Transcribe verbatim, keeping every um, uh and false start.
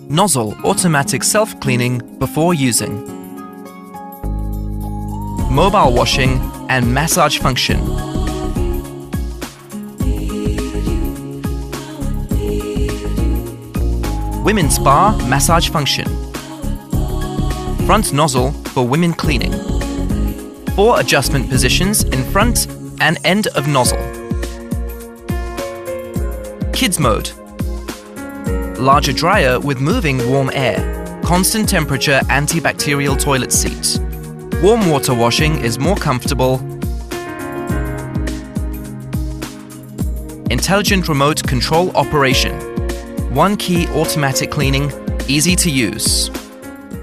Nozzle automatic self-cleaning before using. Mobile washing and massage function. Women's spa massage function. Front nozzle for women cleaning. Four adjustment positions in front and end of nozzle. Kids mode. Larger dryer with moving warm air. Constant temperature antibacterial toilet seat. Warm water washing is more comfortable. Intelligent remote control operation. One key automatic cleaning, easy to use.